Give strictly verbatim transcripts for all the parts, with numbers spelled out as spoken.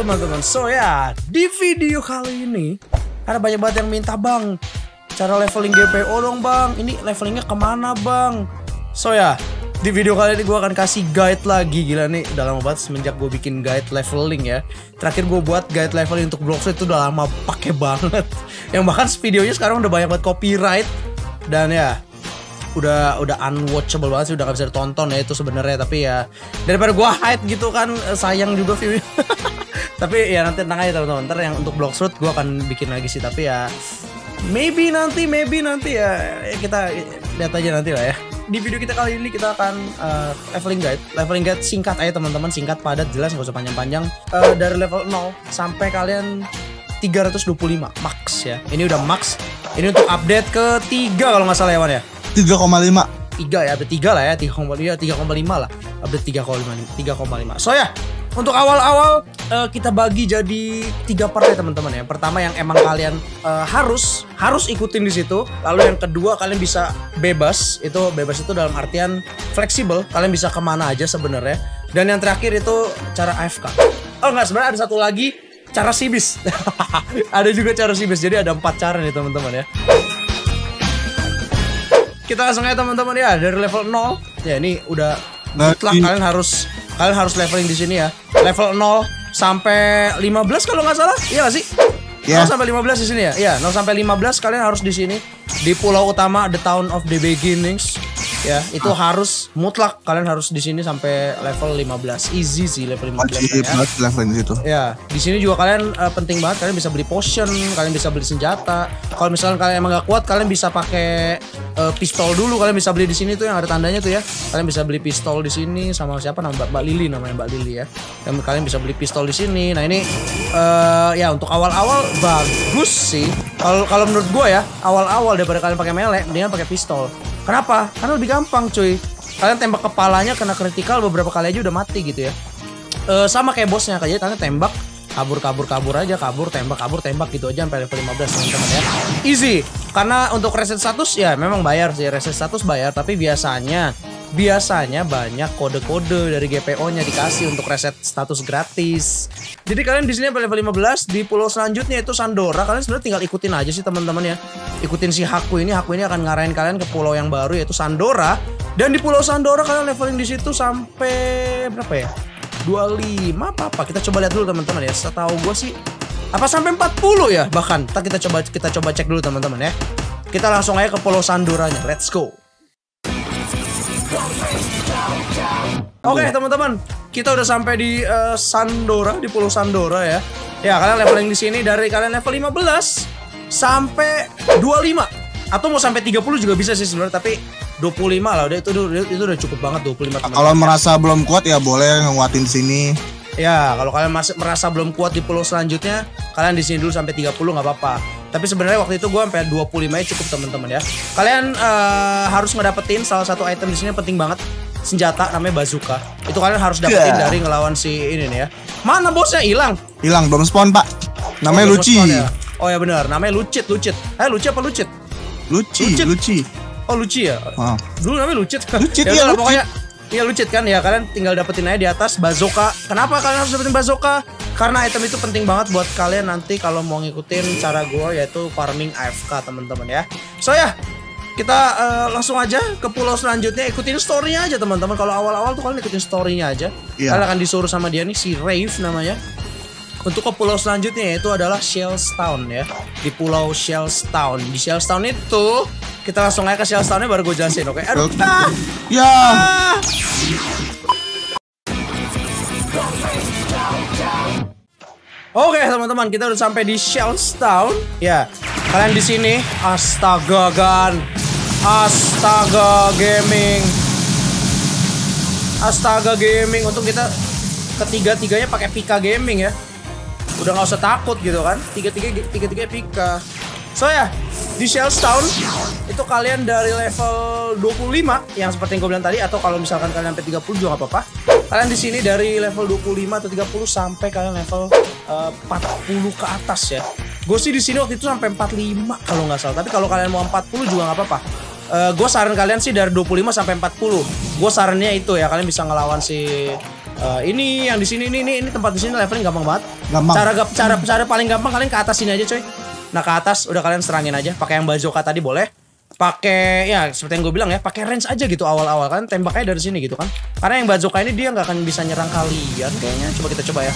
teman-teman. So ya, di video kali ini ada banyak banget yang minta, bang, cara leveling G P O dong bang. Ini levelingnya kemana bang? So ya, di video kali ini gue akan kasih guide lagi. Gila nih, udah lama banget semenjak gue bikin guide leveling ya. Terakhir gue buat guide leveling untuk Bloxroot itu udah lama pakai banget. Yang bahkan videonya sekarang udah banyak banget copyright. Dan ya, udah udah unwatchable banget sih, udah gak bisa ditonton ya itu sebenarnya. Tapi ya daripada gua hide gitu kan, sayang juga view. Tapi ya nanti tenang aja teman-teman, ntar yang untuk Bloxroot gua akan bikin lagi sih. Tapi ya maybe nanti maybe nanti ya, ya kita lihat aja nanti lah ya. Di video kita kali ini kita akan uh, leveling guide. Leveling guide singkat aja teman-teman, singkat, padat, jelas, gak usah panjang-panjang. uh, Dari level nol sampai kalian tiga ratus dua puluh lima max ya. Ini udah max. Ini untuk update ketiga kalau nggak salah ya Wan ya. tiga koma lima tiga ya, update tiga lah ya, tiga koma lima lah, update tiga koma lima. So ya, untuk awal-awal uh, kita bagi jadi tiga part ya teman-teman ya. Pertama yang emang kalian uh, harus harus ikutin di situ. Lalu yang kedua kalian bisa bebas. Itu bebas itu dalam artian fleksibel, kalian bisa kemana aja sebenarnya. Dan yang terakhir itu cara A F K. Oh enggak, sebenarnya ada satu lagi, cara sibis. Ada juga cara sibis. Jadi ada empat cara nih teman-teman ya. Kita langsung aja teman-teman ya, dari level nol. Ya ini udah mutlak kalian harus kalian harus leveling di sini ya. Level nol sampai lima belas kalau nggak salah. Iya gak sih? Yeah. nol sampai lima belas di sini ya. Iya, nol sampai lima belas kalian harus di sini di pulau utama, the town of the beginnings. Ya, itu ah. harus mutlak kalian harus di sini sampai level lima belas. Easy sih level lima belas ya. Level di situ. Ya, di sini juga kalian uh, penting banget, kalian bisa beli potion, kalian bisa beli senjata. Kalau misalnya kalian emang gak kuat, kalian bisa pakai uh, pistol dulu, kalian bisa beli di sini tuh yang ada tandanya tuh ya. Kalian bisa beli pistol di sini sama siapa namanya Mbak Lili namanya Mbak Lili ya. Dan kalian bisa beli pistol di sini. Nah, ini uh, ya untuk awal-awal bagus sih. Kalau kalau menurut gue ya, awal-awal daripada kalian pakai melee, mendingan pakai pistol. Kenapa? Karena lebih gampang cuy. Kalian tembak kepalanya kena kritikal beberapa kali aja udah mati gitu ya. E, sama kayak bosnya, kayak kalian tembak kabur kabur kabur aja, kabur tembak kabur tembak gitu aja sampai level lima belas teman-teman ya. Easy. Karena untuk reset status ya memang bayar sih, reset status bayar, tapi biasanya biasanya banyak kode-kode dari G P O-nya dikasih untuk reset status gratis. Jadi kalian di sini level lima belas, di pulau selanjutnya itu Sandora. Kalian sebenarnya tinggal ikutin aja sih teman-teman ya. Ikutin si Haku ini, Haku ini akan ngarahin kalian ke pulau yang baru yaitu Sandora. Dan di pulau Sandora kalian leveling di situ sampai berapa ya? dua puluh lima apa apa? Kita coba lihat dulu teman-teman ya. Setahu gue sih apa sampai empat puluh ya bahkan. Ntar kita coba kita coba cek dulu teman-teman ya. Kita langsung aja ke pulau Sandoranya. Let's go. Oke okay, teman-teman, kita udah sampai di uh, Sandora, di pulau Sandora ya. Ya kalian leveling di sini dari kalian level lima belas sampai dua puluh lima atau mau sampai tiga puluh juga bisa sih sebenarnya, tapi dua puluh lima lah udah itu itu udah cukup banget dua puluh lima. Kalau merasa belum kuat ya boleh nguatin sini. Ya kalau kalian masih merasa belum kuat di pulau selanjutnya, kalian di sini dulu sampai tiga puluh nggak apa-apa. Tapi sebenarnya waktu itu gue sampai dua puluh lima cukup teman-teman ya. Kalian uh, harus ngedapetin salah satu item di sini yang penting banget. Senjata namanya bazooka. Itu kalian harus dapetin yeah. dari ngelawan si ini nih ya. Mana bosnya hilang? Hilang, belum spawn pak. Namanya oh, Luci. Ya? Oh ya benar, namanya Lucit, Lucit. Eh Luci apa Lucit? Luci, Lucit. Luci. Oh Luci ya. Oh. Dulu namanya Lucit. Lucit ya, ya, Lucit. Pokoknya iya Lucit kan ya. Kalian tinggal dapetin aja di atas bazooka. Kenapa kalian harus dapetin bazooka? Karena item itu penting banget buat kalian nanti kalau mau ngikutin cara gue yaitu farming A F K teman-teman ya. So ya. Kita uh, langsung aja ke pulau selanjutnya, ikutin story-nya aja teman-teman. Kalau awal-awal tuh kalian ikutin story-nya aja. Yeah. Kalian akan disuruh sama dia nih, si Rave namanya. Untuk ke pulau selanjutnya itu adalah Shellstown ya. Di pulau Shellstown. Di Shellstown itu kita langsung aja ke Shellstown-nya baru gue jelasin, oke? Okay? Aduh. Okay. Ah. Ya. Ah. Oke okay, teman-teman, kita udah sampai di Shellstown. Ya, kalian di sini, astaga gan, astaga gaming, astaga gaming. Untuk kita ketiga-tiganya pakai Pika Gaming ya. Udah nggak usah takut gitu kan? Tiga-tiga, tiga-tiga Pika. So ya, di Shellstown itu kalian dari level dua puluh lima yang seperti yang gue bilang tadi, atau kalau misalkan kalian sampai tiga puluh juga nggak apa-apa. Kalian di sini dari level dua puluh lima atau tiga puluh sampai kalian level uh, empat puluh ke atas ya. Gue sih di sini waktu itu sampai empat puluh lima kalau nggak salah. Tapi kalau kalian mau empat puluh juga nggak apa-apa. Uh, gue saran kalian sih dari dua puluh lima sampai empat puluh. Gue sarannya itu ya, kalian bisa ngelawan si Uh, ini yang di sini ini, ini ini tempat di sini leveling gampang banget. Gampang. Cara cara cara paling gampang kalian ke atas sini aja coy. Nah ke atas udah kalian serangin aja. Pakai yang bazooka tadi boleh. Pakai ya seperti yang gue bilang ya. Pakai range aja gitu awal-awal kan. Tembaknya dari sini gitu kan. Karena yang bazooka ini dia nggak akan bisa nyerang kalian kayaknya. Coba kita coba ya.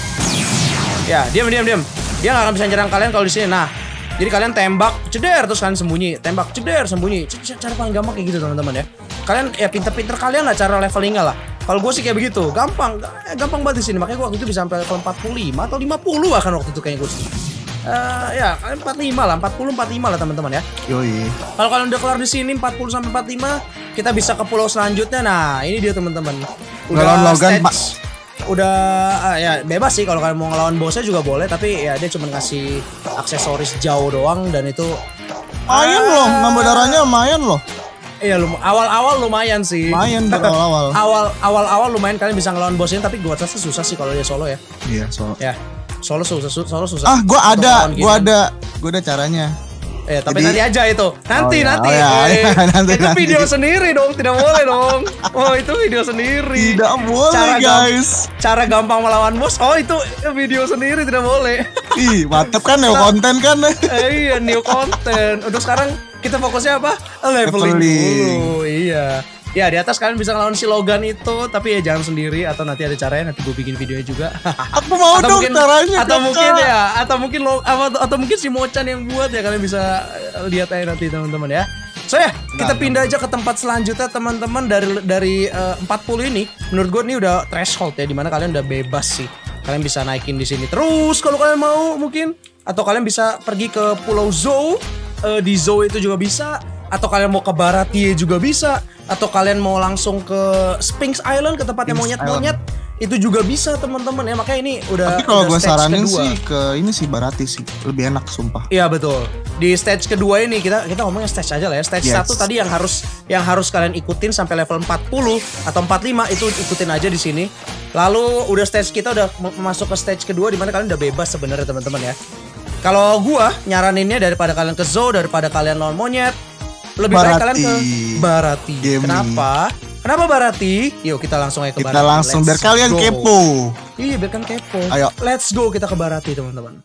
Ya diam diam diam. Dia nggak akan bisa nyerang kalian kalau di sini. Nah jadi kalian tembak ceder terus kalian sembunyi. Tembak ceder sembunyi. Cara paling gampang kayak gitu teman-teman ya. Kalian ya pinter-pinter kalian lah cara levelingnya lah. Kalau gue sih kayak begitu, gampang, gampang banget di sini. Makanya gue waktu itu bisa sampai level empat puluh lima atau lima puluh bahkan waktu itu kayaknya gue sih. Uh, ya, kalian empat puluh lima lah, empat puluh empat puluh lima lah teman-teman ya. Yoi. Kalau kalian udah kelar di sini empat puluh sampai empat puluh lima, kita bisa ke pulau selanjutnya. Nah, ini dia teman-teman. Udah Logan, Pak. Udah uh, ya bebas sih kalau kalian mau ngelawan bosnya juga boleh, tapi ya dia cuma ngasih aksesoris jauh doang dan itu lumayan uh, loh, nambah darahnya lumayan loh. Iya, lum awal-awal lumayan sih. Lumayan awal-awal. Awal awal-awal lumayan kalian bisa ngelawan bosnya, tapi gua rasa susah sih kalau dia solo ya. Iya, solo. Ya. Solo susah, solo susah. Ah, gua ada, gua ada, gua ada caranya. Eh, tapi Jadi, nanti aja itu. Nanti, oh, nanti. Oh, ya, eh, ya, nanti. Itu nanti. video sendiri dong, tidak boleh dong. Oh, itu video sendiri. Tidak boleh, cara guys. Cara gampang melawan bos. Oh, itu video sendiri tidak boleh. Ih, mantep kan new konten kan? Eh, iya, new konten. Untuk sekarang kita fokusnya apa? Leveling, Leveling. dulu. Iya. Ya di atas kalian bisa ngelawan si Logan itu, tapi ya jangan sendiri atau nanti ada caranya, nanti gue bikin videonya juga. Aku mau atau dong mungkin, caranya. Atau kakak. mungkin ya, atau mungkin lo, atau, atau mungkin si Mochan yang buat ya, kalian bisa lihat aja nanti teman-teman ya. So ya, kita pindah aja ke tempat selanjutnya teman-teman. Dari dari uh, empat puluh ini, menurut gue ini udah threshold ya, dimana kalian udah bebas sih. Kalian bisa naikin di sini terus kalau kalian mau mungkin, atau kalian bisa pergi ke Pulau Zou, uh, di Zou itu juga bisa. Atau kalian mau ke Baratie juga bisa. Atau kalian mau langsung ke Sphinx Island, ke tempatnya monyet-monyet, itu juga bisa teman-teman ya. Makanya ini udah. Tapi kalau gue saranin kedua. sih ke ini sih Baratie sih, lebih enak sumpah. Iya betul. Di stage kedua ini kita kita ngomongnya stage aja lah ya. Stage yes. satu tadi yang harus yang harus kalian ikutin sampai level empat puluh atau empat puluh lima itu ikutin aja di sini. Lalu udah stage kita udah masuk ke stage kedua di mana kalian udah bebas sebenarnya teman-teman ya. Kalau gua nyaraninnya daripada kalian ke Zoo, daripada kalian lawan monyet, lebih Baratie. baik kalian ke Baratie. Gaming. Kenapa? Kenapa Baratie? Yuk kita langsung aja ke kita Baratie. Kita langsung Let's biar kalian go. kepo. Iya biar kan kepo. Ayo. Let's go kita ke Baratie teman-teman.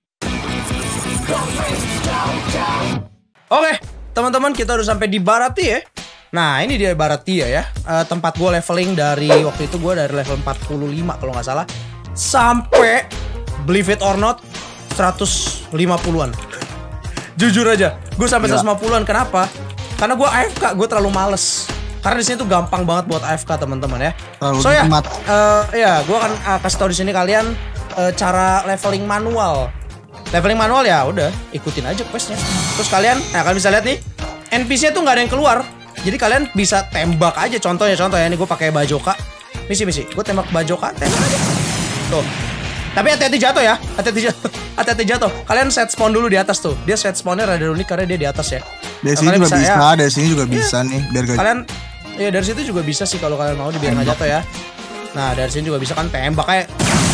Oke teman-teman, kita udah sampai di Baratie ya. Nah ini dia Baratie ya. Uh, tempat gue leveling dari waktu itu gue dari level empat puluh lima kalau nggak salah sampai believe it or not seratus lima puluhan. Jujur aja, gue sampai seratus lima puluhan. Kenapa? Karena gue A F K, gue terlalu males. Karena di sini tuh gampang banget buat A F K teman-teman ya. Terlalu so ya, uh, ya gue akan uh, kasih tau di sini kalian uh, cara leveling manual. Leveling manual ya udah ikutin aja questnya. Terus kalian, nah kalian bisa lihat nih, N P C tuh nggak ada yang keluar. Jadi kalian bisa tembak aja. Contohnya, contoh ya, ini gue pakai bazooka. Misi misi, gue tembak bazooka, tembak aja. Tuh. Tapi hati-hati jatuh ya, hati-hati jatuh, hati-hati jatuh. Kalian set spawn dulu di atas tuh. Dia set spawnnya rada unik karena dia di atas ya. Dari sini juga bisa, bisa ya. Dari sini juga bisa ya. Nih, biar gak... Kalian, ya dari situ juga bisa sih kalau kalian mau biar nggak jatuh ya. Nah dari sini juga bisa kan tembak kayak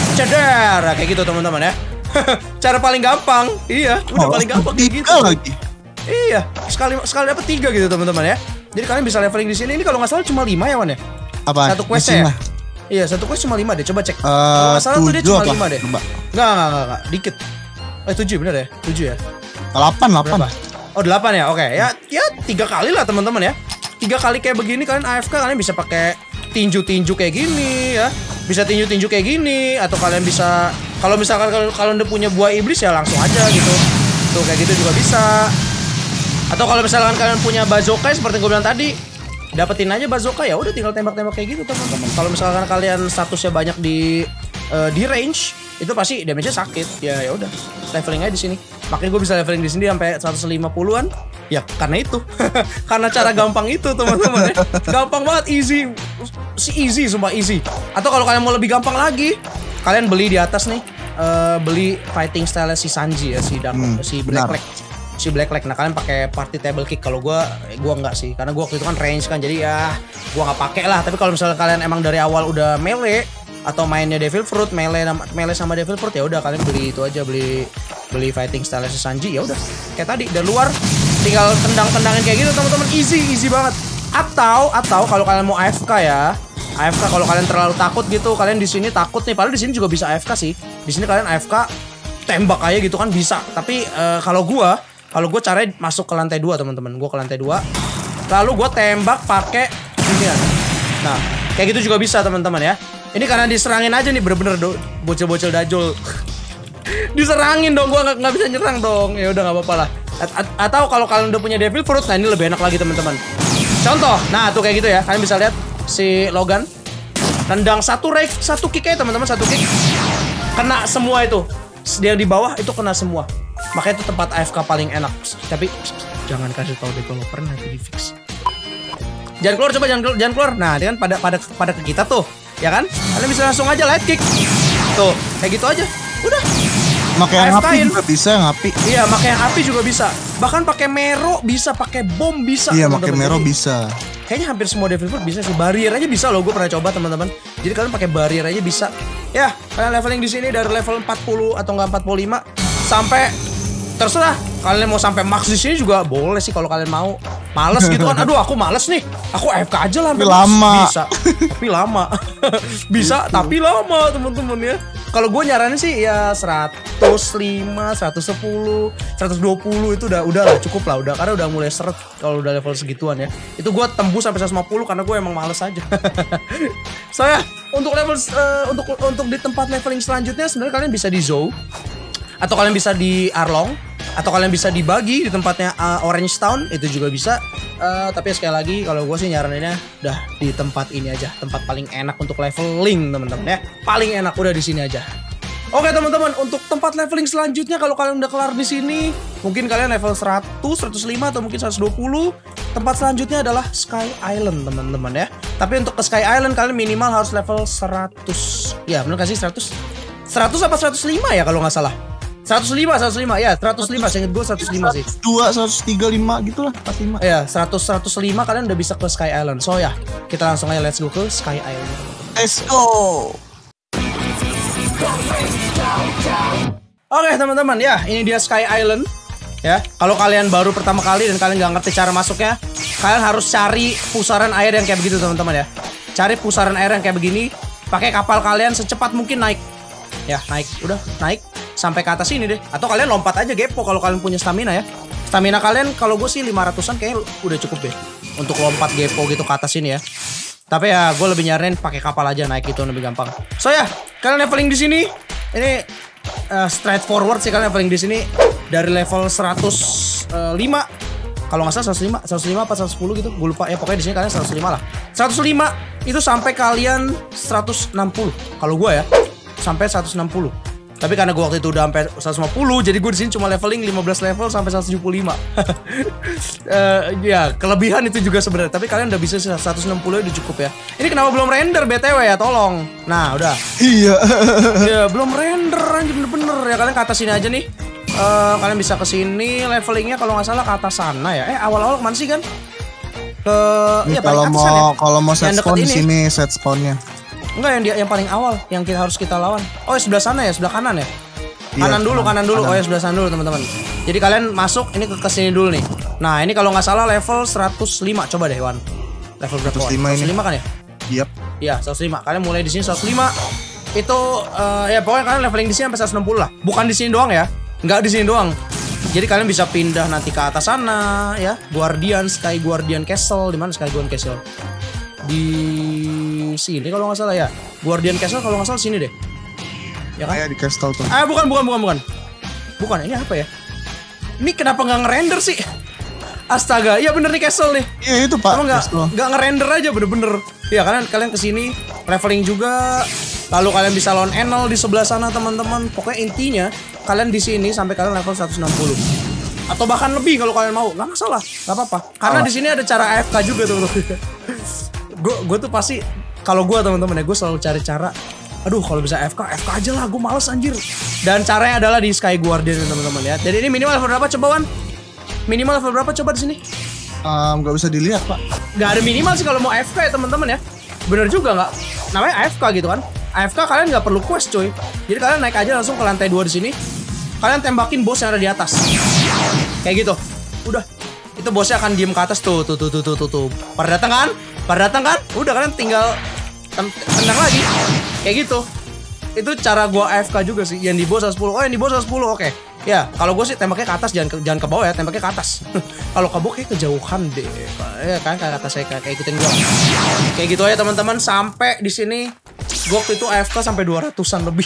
ceder, kayak gitu teman-teman ya. Cara paling gampang, iya, udah oh, paling gampang kayak gitu. Lagi. Iya, sekali sekali dapat tiga gitu teman-teman ya. Jadi kalian bisa leveling di sini. Ini kalau nggak salah cuma lima ya Wan ya. Apa? Satu questnya ya. Iya, satu quest cuma lima deh, coba cek. Uh, Kalau nggak salah tuh dia cuma lima deh. Enggak, enggak, enggak, enggak, dikit. Eh, tujuh bener ya? Tujuh ya? Delapan, delapan. Oh, delapan ya? Oke, ya, ya tiga kali lah teman-teman ya. Tiga kali kayak begini kalian A F K, kalian bisa pakai tinju-tinju kayak gini ya. Bisa tinju-tinju kayak gini, atau kalian bisa, kalau misalkan kalau kalian udah punya buah iblis ya langsung aja gitu. Tuh kayak gitu juga bisa. Atau kalau misalkan kalian punya bazooka seperti gue bilang tadi, dapetin aja bazooka ya udah tinggal tembak-tembak kayak gitu teman-teman. Kalau misalkan kalian statusnya banyak di uh, di range, itu pasti damage-nya sakit. Ya ya udah, leveling aja di sini. Makanya gue bisa leveling di sini sampai seratus lima puluhan. Ya karena itu. Karena cara gampang itu teman-teman ya. Gampang banget, easy. Si easy, sumpah easy. Atau kalau kalian mau lebih gampang lagi, kalian beli di atas nih, uh, beli fighting style si Sanji ya, si Dark, hmm, si Black Leg. Si Black Leg. Nah kalian pakai party table kick. Kalau gue, gue nggak sih, karena gue waktu itu kan range kan, jadi ya gue nggak pakai lah. Tapi kalau misalnya kalian emang dari awal udah melee atau mainnya Devil Fruit, melee melee sama Devil Fruit, ya udah kalian beli itu aja, beli beli fighting style si Sanji. Ya udah kayak tadi dari luar tinggal tendang-tendangin kayak gitu teman-teman, easy easy banget. Atau atau kalau kalian mau A F K ya, A F K kalau kalian terlalu takut gitu, kalian di sini takut nih. Padahal di sini juga bisa A F K sih. Di sini kalian A F K tembak aja gitu kan bisa. Tapi uh, kalau gua, kalau gua caranya masuk ke lantai dua teman-teman. Gua ke lantai dua. Lalu gua tembak pakai ini. Nah, kayak gitu juga bisa teman-teman ya. Ini karena diserangin aja nih bener-bener bocil-bocil dajol. Diserangin dong, gua nggak bisa nyerang dong. Ya udah nggak apa-apa lah. A atau kalau kalian udah punya Devil Fruit, nah ini lebih enak lagi teman-teman. Contoh, nah tuh kayak gitu ya. Kalian bisa lihat si Logan tendang satu rake, satu kick ya teman-teman, satu kick kena semua itu. Yang di bawah itu kena semua. Makanya itu tempat A F K paling enak. Tapi jangan kasih tahu developer nanti di fix. Jangan keluar, coba jangan keluar, jangan keluar. Nah, dia kan pada pada pada ke kita tuh, ya kan? Kalian bisa langsung aja light kick. Tuh, kayak gitu aja. Udah. Pakai yang api juga bisa, yang api. Iya, pakai yang api juga bisa. Bahkan pakai Mero bisa, pakai bom bisa. Iya, pakai Mero bisa. Kayaknya hampir semua Devil Fruit bisa sih. Barrier aja bisa loh, gue pernah coba teman-teman. Jadi kalian pakai barrier aja bisa. Ya, kalian leveling di sini dari level empat puluh atau enggak empat puluh lima sampai terserah. Kalian mau sampai max di sini juga boleh sih kalau kalian mau. Males gitu kan. Aduh, aku males nih. Aku A F K aja lah. Tapi lama. Bisa. Tapi lama. Bisa, tapi lama teman-teman ya. Kalau gue nyaranin sih ya seratus lima, seratus sepuluh, seratus dua puluh itu udah udah lah, cukup lah udah, karena udah mulai seret kalau udah level segituan ya. Itu gue tembus sampai seratus lima puluh karena gue emang males aja. So ya, untuk level uh, untuk untuk di tempat leveling selanjutnya sebenarnya kalian bisa di Zou atau kalian bisa di Arlong atau kalian bisa dibagi di tempatnya uh, Orange Town, itu juga bisa. Uh, tapi sekali lagi kalau gue sih nyaraninnya udah di tempat ini aja, tempat paling enak untuk leveling teman-teman ya, paling enak udah di sini aja. Oke teman-teman, untuk tempat leveling selanjutnya kalau kalian udah kelar di sini, mungkin kalian level seratus, seratus lima atau mungkin seratus dua puluh. Tempat selanjutnya adalah Sky Island teman-teman ya. Tapi untuk ke Sky Island kalian minimal harus level seratus. Ya bener kasih seratus, seratus apa seratus lima ya kalau nggak salah. seratus lima, seratus lima ya, seratus lima, saya ingat gue seratus lima sih. dua, seratus tiga puluh lima gitu lah, empat puluh lima. Ya, seratus, seratus lima kalian udah bisa ke Sky Island. So ya, kita langsung aja let's go ke Sky Island. Let's go. Oke teman-teman ya, ini dia Sky Island. Ya, kalau kalian baru pertama kali dan kalian nggak ngerti cara masuknya, kalian harus cari pusaran air yang kayak begitu teman-teman ya. Cari pusaran air yang kayak begini, pakai kapal kalian secepat mungkin naik. Ya, naik, udah naik sampai ke atas ini deh. Atau kalian lompat aja gepo kalau kalian punya stamina ya. Stamina kalian kalau gue sih lima ratusan kayaknya udah cukup deh untuk lompat gepo gitu ke atas ini ya. Tapi ya gue lebih nyaranin pakai kapal aja, naik itu lebih gampang. So ya, kalian leveling di sini ini uh, straightforward sih. Kalian leveling di sini dari level seratus lima. Kalau nggak salah seratus lima, seratus lima apa seratus sepuluh gitu, gue lupa ya. Pokoknya di sini kalian seratus lima lah. seratus lima itu sampai kalian seratus enam puluh. Kalau gue ya sampai seratus enam puluh. Tapi karena gue waktu itu udah sampai seratus lima puluh, jadi gue di sini cuma leveling lima belas level sampai seratus tujuh puluh lima. uh, ya, kelebihan itu juga sebenarnya. Tapi kalian udah bisa seratus enam puluh udah cukup ya. Ini kenapa belum render B T W ya, tolong. Nah, udah. Iya. Ya, belum render anjir bener-bener ya. Kalian ke atas sini aja nih. Uh, kalian bisa ke sini levelingnya kalau nggak salah ke atas sana ya. Eh, awal-awal kemana sih kan? Ke ya, kalau mau ya? Kalau mau set spawn di sini set spawnnya. Enggak, yang dia yang paling awal yang kita harus kita lawan. Oh, ya, sebelah sana ya, sebelah kanan ya. Iya, kanan dulu, kanan dulu. Kanan. Oh ya, sebelah sana dulu teman-teman. Jadi kalian masuk ini ke kesini dulu nih. Nah, ini kalau nggak salah level seratus lima. Coba deh, Wan. Level berapa? seratus lima, seratus lima kan ya? Iya. Iya, seratus lima. Kalian mulai di sini seratus lima. Itu uh, ya pokoknya kalian leveling di sini sampai seratus enam puluh lah. Bukan di sini doang ya. Nggak di sini doang. Jadi kalian bisa pindah nanti ke atas sana ya. Guardian, Sky Guardian Castle. Di mana Sky Guardian Castle? Di sini kalau nggak salah ya. Guardian Castle kalau nggak salah sini deh. Ya kan? Kayak di Castle tuh. Ah, bukan, bukan, bukan, bukan. Bukan, ini apa ya? Ini kenapa nggak ngerender sih? Astaga, iya bener nih Castle nih. Iya itu Pak. Emang nggak nggak ngerender aja bener-bener. Ya kalian kalian kesini leveling juga. Lalu kalian bisa lawan Enel di sebelah sana teman-teman. Pokoknya intinya kalian di sini sampai kalian level seratus enam puluh. Atau bahkan lebih kalau kalian mau, nggak masalah, nggak apa-apa. Karena oh. di sini ada cara A F K juga tuh. Gue gue tuh pasti kalau gue teman-teman ya, gue selalu cari cara. Aduh, kalau bisa A F K, A F K aja lah, gue males anjir. Dan caranya adalah di Sky Guardian teman-teman ya. Jadi ini minimal level berapa coba Wan? Minimal level berapa coba di sini? Um, gak bisa dilihat Pak. Gak ada minimal sih kalau mau A F K ya teman-teman ya. Bener juga nggak? Namanya A F K gitu kan? A F K kalian nggak perlu quest coy. Jadi kalian naik aja langsung ke lantai dua di sini. Kalian tembakin bos yang ada di atas. Kayak gitu. Udah. Itu bosnya akan diem ke atas tuh, tuh, tuh, tuh, tuh, tuh, tuh. Pada datang kan? Pada datang kan? Udah kalian tinggal tendang lagi. Kayak gitu. Itu cara gua A F K juga sih. Yang di bawah seratus sepuluh. Oh, yang di bawah seratus sepuluh. Oke. Ya, kalau gue sih tembaknya ke atas, jangan ke, jangan ke bawah ya, tembaknya ke atas. Kalau ke bawah kayak kejauhan deh. Ya kan kayak kata saya kayak, kayak ikutin gue. Kayak gitu aja teman-teman, sampai di sini gue waktu itu A F K sampai dua ratusan lebih.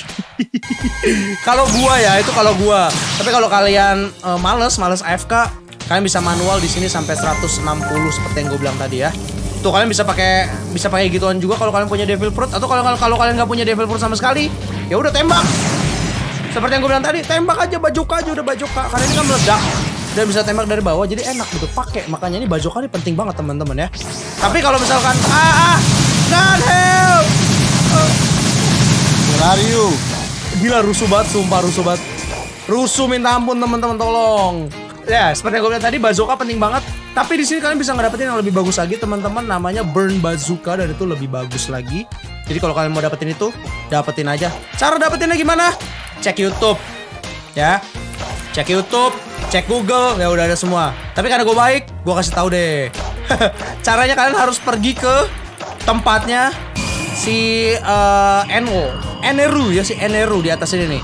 Kalau gua ya, itu kalau gua. Tapi kalau kalian uh, males, males A F K, kalian bisa manual di sini sampai seratus enam puluh seperti yang gue bilang tadi ya. Tuh kalian bisa pakai bisa pakai gituan juga kalau kalian punya Devil Fruit, atau kalau kalau kalian nggak punya Devil Fruit sama sekali, ya udah tembak. Seperti yang gue bilang tadi, tembak aja bajoka aja udah bajoka, karena ini kan meledak dan bisa tembak dari bawah, jadi enak gitu pakai. Makanya ini bajoka ini penting banget teman-teman ya. Tapi kalau misalkan ah, ah God help, uh. Where are you? Gila rusuh banget, sumpah rusuh banget, rusuh minta ampun teman-teman, tolong. Ya seperti yang gue bilang tadi, bazooka penting banget. Tapi di sini kalian bisa ngedapetin yang lebih bagus lagi teman-teman, namanya Burn Bazooka, dan itu lebih bagus lagi. Jadi kalau kalian mau dapetin itu, dapetin aja. Cara dapetinnya gimana? Cek YouTube, ya. Cek YouTube, cek Google, ya udah ada semua. Tapi karena gue baik, gue kasih tahu deh. Caranya kalian harus pergi ke tempatnya si uh, Enwo, Eneru ya, si Eneru di atas ini nih.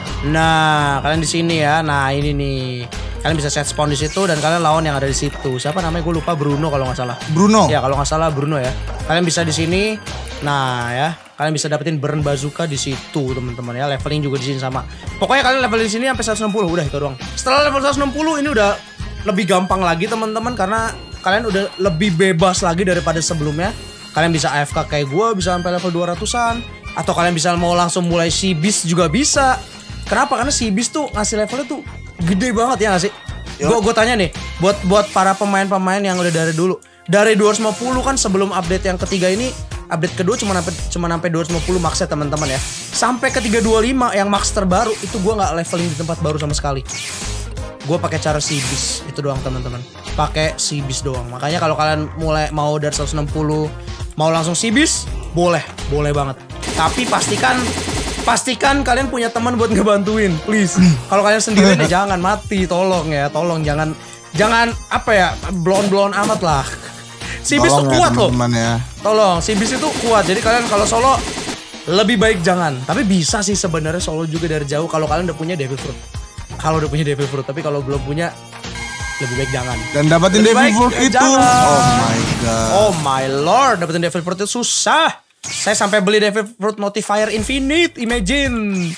Nah, kalian di sini ya. Nah, ini nih. Kalian bisa set spawn di situ dan kalian lawan yang ada di situ. Siapa namanya? Gue lupa, Bruno kalau nggak salah. Bruno. Ya, kalau nggak salah Bruno ya. Kalian bisa di sini. Nah, ya. Kalian bisa dapetin Burn Bazooka di situ, teman-teman ya. Leveling juga di sini sama. Pokoknya kalian level di sini sampai seratus enam puluh, udah itu doang. Setelah level seratus enam puluh ini udah lebih gampang lagi, teman-teman, karena kalian udah lebih bebas lagi daripada sebelumnya. Kalian bisa A F K kayak gue, bisa sampai level dua ratusan, atau kalian bisa mau langsung mulai Sea Beast juga bisa. Kenapa? Karena Sea Beast tuh ngasih levelnya tuh gede banget ya nggak sih? Gue gue tanya nih, buat buat para pemain-pemain yang udah dari dulu, dari dua ratus lima puluh kan sebelum update yang ketiga ini, update kedua cuma sampai cuma sampai dua ratus lima puluh max ya teman-teman ya. Sampai ke tiga dua lima yang max terbaru itu gue nggak leveling di tempat baru sama sekali. Gue pakai cara Sea Beast itu doang teman-teman. Pakai Sea Beast doang. Makanya kalau kalian mulai mau dari seratus enam puluh mau langsung Sea Beast, boleh, boleh banget. Tapi pastikan pastikan kalian punya teman buat ngebantuin, please. Kalau kalian sendirian ya jangan, mati, tolong ya, tolong jangan jangan apa ya, blon-blon amat lah. Sea Beast tuh kuat ya, loh. Ya. Tolong, Sea Beast itu kuat. Jadi kalian kalau solo lebih baik jangan. Tapi bisa sih sebenarnya solo juga dari jauh kalau kalian udah punya Devil Fruit. Kalau udah punya Devil Fruit, tapi kalau belum punya lebih baik jangan. Dan dapetin Devil Fruit itu, jangan. Oh my god. Oh my lord, dapetin Devil Fruit itu susah. Saya sampai beli Devil Fruit Modifier Infinite, imagine.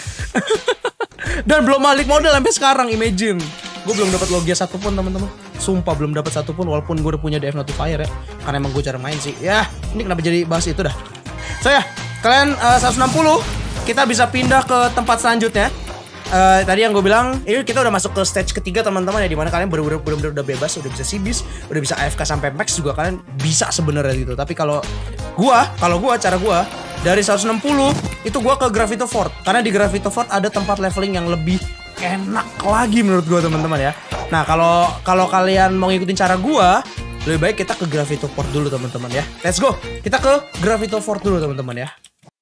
Dan belum balik modal sampai sekarang, imagine. Gue belum dapat Logia satupun teman-teman. Sumpah belum dapat satupun, walaupun gue udah punya D F Notifier ya. Karena emang gue jarang main sih. Ya, ini kenapa jadi bahas itu dah. So ya, kalian uh, seratus enam puluh, kita bisa pindah ke tempat selanjutnya. Uh, tadi yang gue bilang, ini kita udah masuk ke stage ketiga teman-teman ya, dimana kalian bener-bener udah bebas, udah bisa Sea Beast, udah bisa A F K sampai max juga kalian bisa sebenarnya gitu. Tapi kalau gua, kalau gua cara gua dari seratus enam puluh itu gua ke Gravito Fort, karena di Gravito Fort ada tempat leveling yang lebih enak lagi menurut gua teman-teman ya. Nah kalau kalau kalian mau ngikutin cara gua, lebih baik kita ke Gravito Fort dulu teman-teman ya. Let's go, kita ke Gravito Fort dulu teman-teman ya.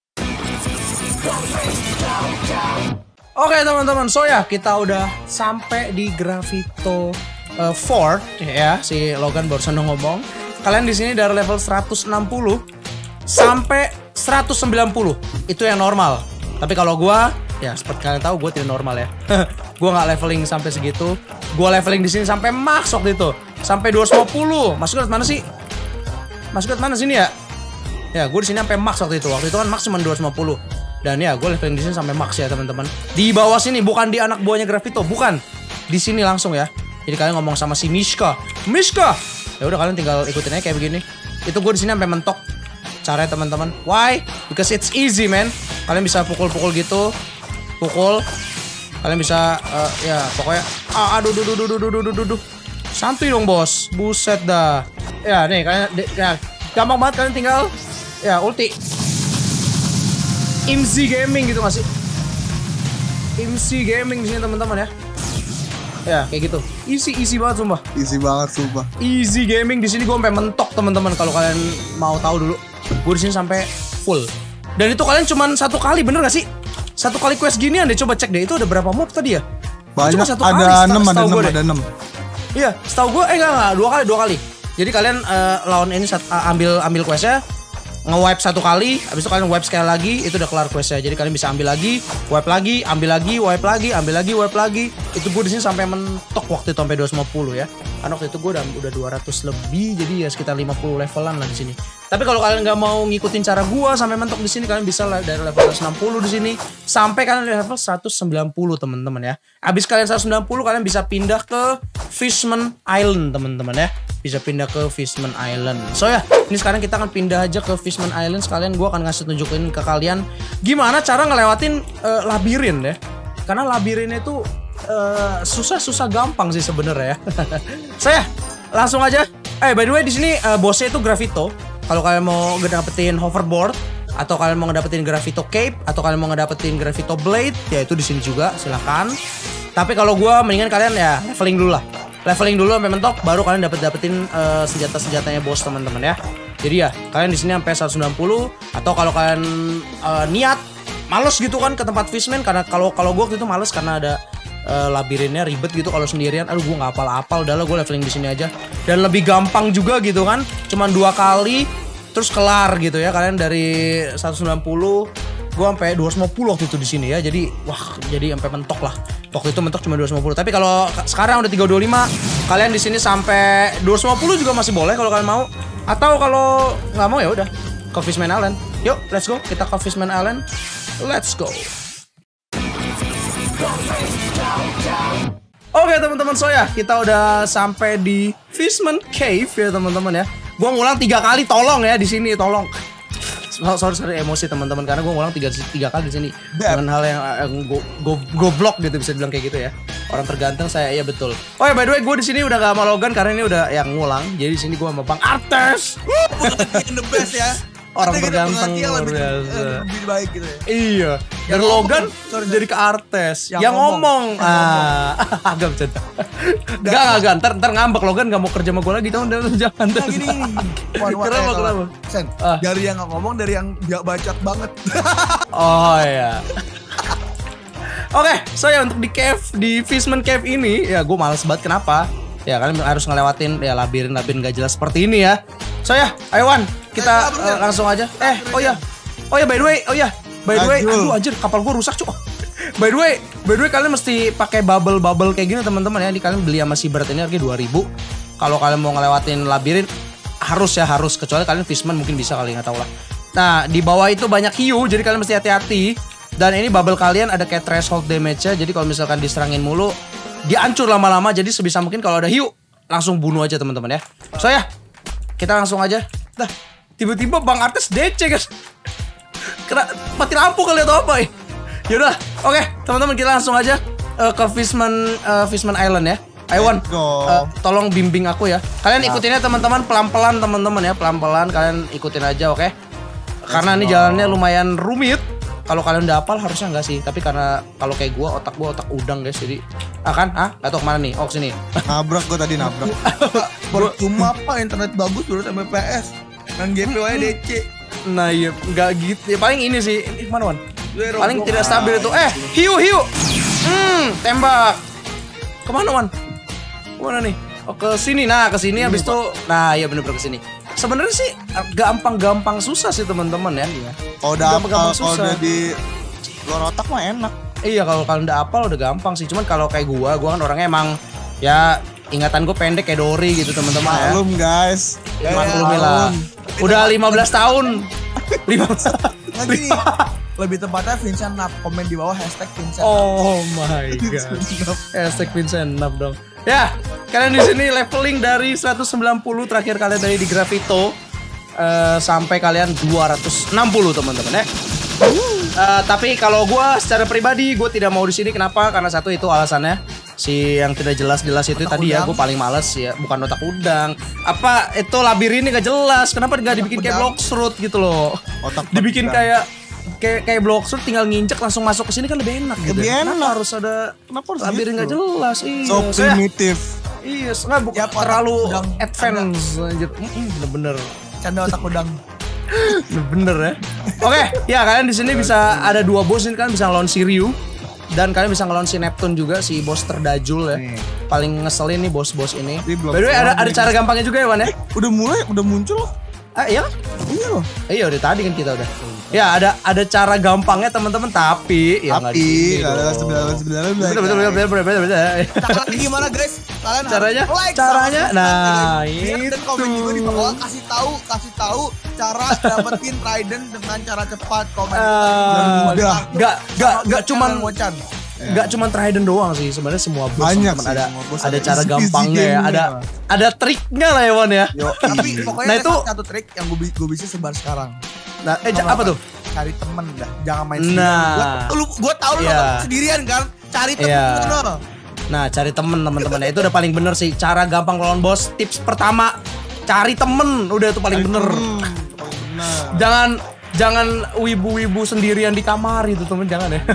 Oke teman-teman, so ya kita udah sampai di Gravito uh, Fort ya, si Logan barusan ngomong. Kalian di sini dari level seratus enam puluh sampai seratus sembilan puluh itu yang normal. Tapi kalau gua ya seperti kalian tahu gua tidak normal ya. Gua nggak leveling sampai segitu. Gua leveling di sini sampai max waktu itu, sampai dua ratus lima puluh. Masuk ke mana sih? Masuk ke mana sini ya? Ya, gue di sini sampai max waktu itu. Waktu itu kan max cuma dua ratus lima puluh. Dan ya, gue leveling di sini sampai max ya, teman-teman. Di bawah sini, bukan di anak buahnya Gravito, bukan. Di sini langsung ya. Jadi kalian ngomong sama si Mishka. Mishka. Ya udah kalian tinggal ikutin aja kayak begini. Itu gue di sini sampai mentok. Caranya teman-teman. Why? Because it's easy, man. Kalian bisa pukul-pukul gitu. Pukul. Kalian bisa uh, ya, pokoknya ah, aduh duh duh duh duh duh duh duh. Santuy dong, Bos. Buset dah. Ya, nih kalian ya, gampang banget kalian tinggal ya ulti. Imzi Gaming gitu gak sih? Imzi Gaming di sini teman-teman ya. Ya kayak gitu. Easy easy banget sumpah. Easy banget sumpah. Easy Gaming di sini gue sampai mentok teman-teman. Kalau kalian mau tahu dulu, gue di sini sampai full. Dan itu kalian cuma satu kali, bener gak sih? Satu kali quest ginian deh, coba cek deh. Itu ada berapa mob tadi ya? Banyak. Cuma satu ada enam, ada enam, ada enam. Iya, setahu gue eh enggak enggak dua kali, dua kali. Jadi kalian uh, lawan ini uh, ambil ambil questnya. nge-wipe satu kali, habis itu kalian wipe sekali lagi, itu udah kelar questnya. Jadi kalian bisa ambil lagi, wipe lagi, ambil lagi, wipe lagi, ambil lagi, wipe lagi. Itu gue di sini sampai mentok waktu itu sampai dua ratus lima puluh ya. Karena waktu itu gue udah udah dua ratus lebih, jadi ya sekitar lima puluh levelan lah di sini. Tapi kalau kalian nggak mau ngikutin cara gue sampai mentok di sini, kalian bisa lah dari level seratus enam puluh di sini sampai kalian level seratus sembilan puluh teman-teman ya. Abis kalian seratus sembilan puluh kalian bisa pindah ke Fishman Island teman-teman ya. Bisa pindah ke Fishman Island. So ya, ini sekarang kita akan pindah aja ke Fishman Island. Sekalian gue akan ngasih tunjukin ke kalian gimana cara ngelewatin uh, labirin ya. Karena labirinnya itu susah-susah uh, gampang sih sebenarnya ya. Saya langsung aja. Eh by the way di sini uh, bosnya itu Gravito. Kalau kalian mau ngedapetin hoverboard atau kalian mau ngedapetin Gravito Cape atau kalian mau ngedapetin Gravito Blade, ya itu di sini juga silahkan. Tapi kalau gue mendingan kalian ya leveling dulu lah. Leveling dulu sampai mentok, baru kalian dapet dapetin uh, senjata-senjatanya bos teman-teman ya. Jadi ya kalian di sini sampai seratus sembilan puluh atau kalau kalian uh, niat males gitu kan ke tempat Fishman, karena kalau kalau gue waktu itu males karena ada uh, labirinnya ribet gitu kalau sendirian. Aduh gue nggak hafal-hafal, udahlah gue leveling di sini aja. Dan lebih gampang juga gitu kan, cuman dua kali terus kelar gitu ya. Kalian dari seratus sembilan puluh gue sampai dua ratus lima puluh waktu itu di sini ya. Jadi wah, jadi sampai mentok lah. Waktu itu mentok cuma dua ratus lima puluh. Tapi kalau sekarang udah tiga ratus dua puluh lima, kalian di sini sampai dua ratus lima puluh juga masih boleh kalau kalian mau. Atau kalau nggak mau ya udah ke Fishman Island. Yuk, let's go. Kita ke Fishman Island. Let's go. Oke teman-teman, so ya kita udah sampai di Fishman Cave ya teman-teman ya. Gua ngulang tiga kali, tolong ya di sini, tolong. Sorry sorry emosi teman-teman karena gue ngulang tiga tiga kali di sini dengan hal yang, yang go, go, goblok gitu bisa dibilang kayak gitu ya. Orang terganteng saya, iya betul. Oh ya by the way gue di sini udah gak sama Logan karena ini udah yang ngulang. Jadi di sini gue sama Bang Artes. The best ya. Orang terganteng luar biasa. Lebih baik gitu ya. Iya. Dan Logan sorry, jadi ke Artes yang, yang ngomong. ngomong. Ah, agak bercanda. Enggak enggak ntar ntar ngambek Logan nggak mau kerja sama gue lagi, tahu jangan. Nah, gini gini. Kenapa kenapa? Sen, ah. Dari yang nggak ngomong, dari yang nggak bacot banget. Oh ya. Oke, okay, so ya untuk di cave, di Fishman Cave ini ya gue males banget. Kenapa? Ya kalian harus ngelewatin ya labirin-labirin gak jelas seperti ini ya. So ya, ayo Wan, kita eh, uh, langsung aja. Eh, oh ya, oh ya by the way, oh ya, by the way, aduh anjir kapal gue rusak cuk. By the way, by the way kalian mesti pakai bubble-bubble kayak gini teman-teman ya. Ini kalian beli sama si berat ini harganya dua ribu. Kalau kalian mau ngelewatin labirin harus ya harus, kecuali kalian Fishman mungkin bisa kali, nggak tahu lah. Nah di bawah itu banyak hiu, jadi kalian mesti hati-hati. Dan ini bubble kalian ada kayak threshold damage-nya. Jadi kalau misalkan diserangin mulu, dia hancur lama-lama. Jadi sebisa mungkin kalau ada hiu langsung bunuh aja teman-teman ya. So ya kita langsung aja. Nah tiba-tiba Bang Artes D C guys. Kena mati lampu kali atau apa ya. Yaudah, oke okay, teman-teman kita langsung aja uh, ke Fishman uh, Fishman Island ya. Ayo Wan, uh, tolong bimbing aku ya. Kalian ikutinnya teman-teman pelan-pelan teman-teman ya, pelan-pelan kalian ikutin aja, oke? Okay? Karena ini jalannya lumayan rumit. Kalau kalian udah hafal harusnya enggak sih, tapi karena kalau kayak gua otak gua otak udang guys, jadi ah kan, ah nggak tahu kemana nih, oh sini. Nabrak gua tadi nabrak. Percuma apa internet bagus menurut M P S, dan G P U-nya D C. Nah iya, nggak gitu. Ya, paling ini sih, ini kemana Wan? Paling tidak stabil itu. Eh, hiu hiu. Hmm, tembak. Kemana Wan? Kemana nih? Oh ke sini. Nah ke sini habis itu. Nah iya bener-bener ke sini. Sebenarnya sih gampang-gampang susah sih teman-teman ya. Kalau udah gampang susah. Kalau udah di luar otak mah enak. Iya kalau kalian udah hafal udah gampang sih. Cuman kalau kayak gua, gua kan orangnya emang ya ingatan gue pendek kayak Dory gitu teman-teman ya. Maklum guys. Ya, maklum lah. Udah lima belas tahun. lima belas Lagi nih. Lebih tepatnya Vincent Nap, komen di bawah hashtag Vincent Nap. Oh my god. Hashtag Vincent Nap dong. Ya, kalian di sini leveling dari seratus sembilan puluh, terakhir kalian dari di Gravito uh, sampai kalian dua ratus enam puluh teman-teman ya. Uh, tapi kalau gue secara pribadi gue tidak mau di sini. Kenapa? Karena satu itu alasannya si yang tidak jelas-jelas itu otak tadi udang. Ya gue paling males ya, bukan otak udang. Apa itu labirin ini gak jelas? Kenapa nggak dibikin kayak Bloxroot gitu loh? Otak dibikin udang. kayak kayak kayak Bloxroot tinggal nginjek langsung masuk ke sini kan lebih enak gitu. Lebih enak. Kenapa harus ada Kenapa harus labirin nggak gitu? Jelas? Iya. So primitif. Iya, nggak bukan ya, terlalu advance anjir. Bener-bener. Canda otak udang. Bener ya. Oke, okay, ya kalian di sini bisa ada dua bos ini, kalian bisa ngelawan si Ryu dan kalian bisa ngelawan si Neptune juga, si bos terdajul ya. Nih. Paling ngeselin nih bos-bos ini. By the way ada ada cara gampangnya juga ya Wan ya. Eh, udah mulai, udah muncul. Ah iya? Iya loh. Iya udah tadi kan kita udah. Ya ada ada cara gampangnya teman-teman tapi ya nggak Tapi ada sembilan sembilan bener bener bener bener bener bener. Caranya gimana guys? Kalian Caranya? harus like, Caranya? subscribe, Nah, dan itu. komen juga di bawah, kasih tahu kasih tahu cara dapetin Trident dengan cara cepat komen. Ah, Udah. Gak gak gak cuman Mocan. Gak cuman Trident doang sih sebenarnya semua boss Banyak teman-teman. sih, ada semua boss ada ada cara easy-peasy gampangnya ya, gamenya. ada ada triknya lah ya Wan ya. Yo, Tapi pokoknya Nah, ada itu- satu trik yang gue gue bisa sebar sekarang. Nah, eh ja- apa tuh? Cari temen dah, jangan main sendirian. Nah. Gua, lu, gua tahu lu Iya. kan sendirian kan. Cari temen Iya. lo. Nah, cari temen teman-teman ya. Itu udah paling bener sih. Cara gampang lawan bos. Tips pertama, cari temen. Udah itu paling bener. Hmm, paling bener. Jangan jangan wibu-wibu sendirian di kamar itu temen, jangan ya.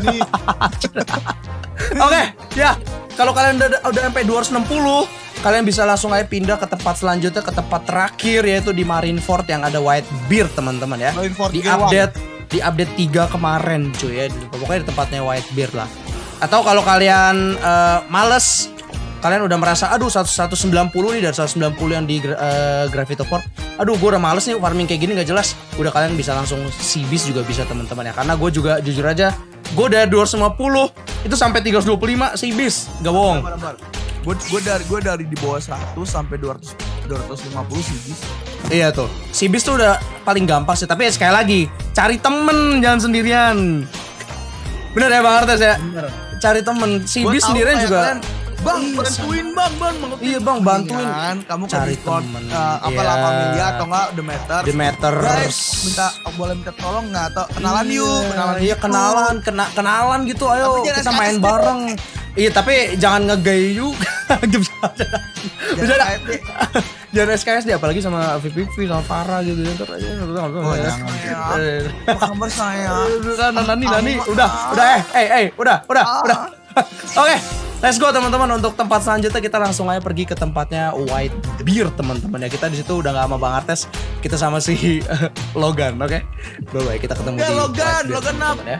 Oke, ya. Kalau kalian udah udah sampai dua ratus enam puluh, kalian bisa langsung aja pindah ke tempat selanjutnya, ke tempat terakhir yaitu di Marineford yang ada Whitebeard teman-teman ya. Marineford Di G satu. update di update tiga kemarin cuy ya. Pokoknya di tempatnya Whitebeard lah. Atau kalau kalian eh, males, kalian udah merasa aduh seratus sembilan puluh nih dari seratus sembilan puluh yang di uh, Gravitoport. Aduh gue udah males nih farming kayak gini gak jelas. Udah kalian bisa langsung Seabeast juga bisa teman-teman ya. Karena gue juga jujur aja gue dari dua ratus lima puluh itu sampai tiga ratus dua puluh lima Seabeast. Gak bohong. Gue gue dari gue dari di bawah seratus sampai dua ratus dua ratus lima puluh sih bis. Iya tuh. Seabeast tuh udah paling gampang sih. Tapi ya sekali lagi cari temen jangan sendirian. Bener ya Bang Artes ya? Bener. Cari temen. Seabeast Gua tahu sendirian kayak juga. kalian, Bang, Iya, bantuin bang, bang, bantuin. Iya, Bang, bantuin. Kan, kamu ke Cari Discord, temen. eh, apa Iya. lah Familia atau enggak The Matter. The Matters. Guys, minta boleh minta tolong nggak atau kenalan Iya, yuk, kenalan Iya gitu. kenalan, kena kenalan gitu. Ayo Tapi jangan kita S K S main deh. bareng. Iya tapi jangan ngegay juga. Jangan Jangan kayak deh. jangan S K S deh apalagi sama V P V sama Farah gitu. Ntar aja Oh, jangan. Eh, Apa kabar saya? Udah Nani Nani udah udah eh eh eh udah udah udah. Oke, let's go teman-teman. Untuk tempat selanjutnya kita langsung aja pergi ke tempatnya Whitebeard teman-teman ya. Kita di situ udah gak sama Bang Artes, kita sama si Logan, oke? Bye bye, kita ketemu Ya, di Logan, Whitebeard, Logan up. teman-teman, ya.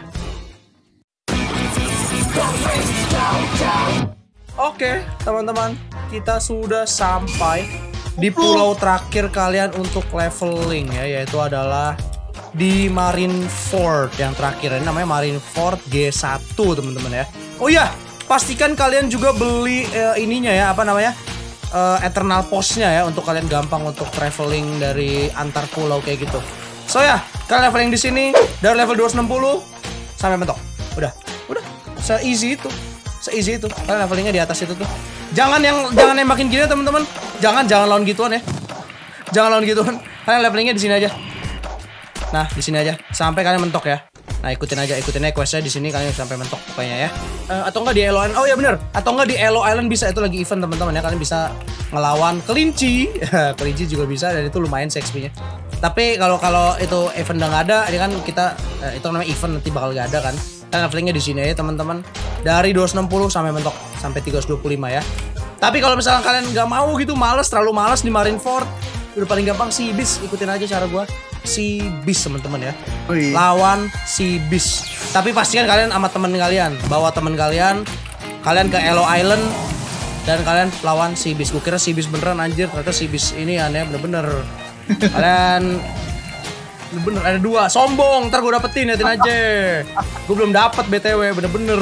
Oke, teman-teman, kita sudah sampai di pulau terakhir kalian untuk leveling ya, yaitu adalah di Marineford yang terakhir. Ini namanya Marineford G satu, teman-teman ya. Oh iya, pastikan kalian juga beli eh, ininya ya, apa namanya? eh, Eternal Post-nya ya untuk kalian gampang untuk traveling dari antar pulau kayak gitu. So ya, kalian leveling di sini dari level dua ratus enam puluh sampai mentok. Udah, udah. Se-easy itu. Se-easy itu. Kalian levelingnya di atas itu tuh. Jangan yang jangan nembakin gini teman-teman. Jangan jangan lawan gituan ya. Jangan lawan gituan. Kalian levelingnya di sini aja. Nah, di sini aja sampai kalian mentok ya. Nah, ikutin aja, ikutin aja questnya di sini kalian sampai mentok pokoknya ya. Eh, atau enggak di Elo Island. Oh ya bener. Atau enggak di Elo Island bisa, itu lagi event teman-teman ya. Kalian bisa ngelawan kelinci. Kelinci juga bisa dan itu lumayan sih X P-nya. Tapi kalau kalau itu event udah nggak ada, ini kan kita eh, itu namanya event nanti bakal gak ada kan. Kalian levelingnya di sini aja teman-teman. Dari dua ratus enam puluh sampai mentok sampai tiga ratus dua puluh lima ya. Tapi kalau misalnya kalian nggak mau gitu, males, terlalu males di Marineford, udah paling gampang Seabeast. Ikutin aja cara gua. Seabeast teman-teman ya. Wih. Lawan Seabeast. Tapi pastikan kalian sama temen kalian, bawa temen kalian, kalian ke Elo Island dan kalian lawan Seabeast. Gue kira Seabeast beneran anjir, ternyata Seabeast ini aneh bener-bener. Kalian bener ada dua, sombong, ntar gue dapetin, liatin aja. Gue belum dapet B T W, bener-bener.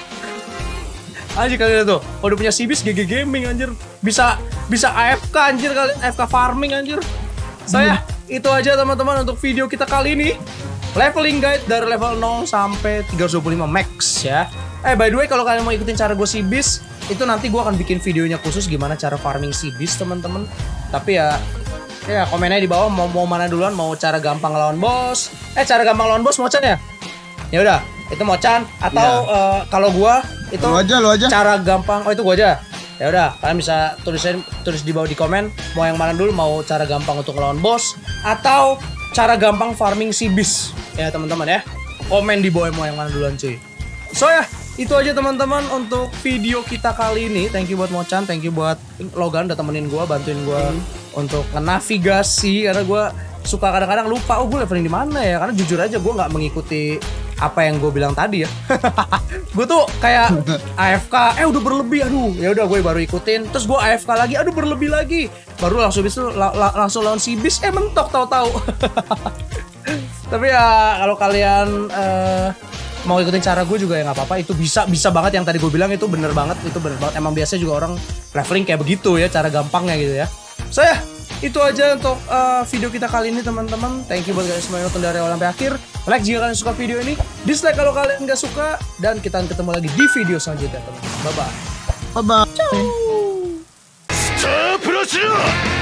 Anjir kalian tuh, kalau udah punya Seabeast G G Gaming anjir, bisa bisa A F K anjir kalian, A F K farming anjir. Saya itu aja teman-teman untuk video kita kali ini. Leveling guide dari level nol sampai tiga ratus dua puluh lima max ya. Eh by the way kalau kalian mau ikutin cara gue Seabeast, itu nanti gue akan bikin videonya khusus gimana cara farming Seabeast teman-teman. Tapi ya ya komennya di bawah mau mau mana duluan, mau cara gampang lawan bos. Eh cara gampang lawan bos Mocan ya? Ya udah, itu Mocan atau eh, kalau gua itu Lu aja, lu aja. cara gampang. Oh itu gua aja. Ya udah, kalian bisa tulisin tulis di bawah di komen mau yang mana dulu, mau cara gampang untuk ngelawan bos atau cara gampang farming Seabeast. Ya teman-teman ya. Komen di bawah mau yang mana duluan cuy. So ya, itu aja teman-teman untuk video kita kali ini. Thank you buat Mocan, thank you buat Logan udah temenin gua, bantuin gua untuk navigasi karena gua suka kadang-kadang lupa oh gue leveling di mana ya, karena jujur aja gue nggak mengikuti apa yang gue bilang tadi ya. Gue tuh kayak A F K, eh udah berlebih, aduh ya udah gue baru ikutin. Terus gue A F K lagi, aduh berlebih lagi. Baru langsung bis la, la, langsung lawan si bis, eh mentok tahu-tahu. Tapi ya kalau kalian uh, mau ikutin cara gue juga ya nggak apa-apa. Itu bisa bisa banget yang tadi gue bilang itu bener banget, itu bener banget. Emang biasanya juga orang leveling kayak begitu ya, cara gampangnya gitu ya. Saya itu aja untuk uh, video kita kali ini teman-teman. Thank you buat kalian semua yang nonton dari awal sampai akhir. Like jika kalian suka video ini, dislike kalau kalian nggak suka, dan kita ketemu lagi di video selanjutnya teman-teman. Bye bye. Bye bye. Ciao.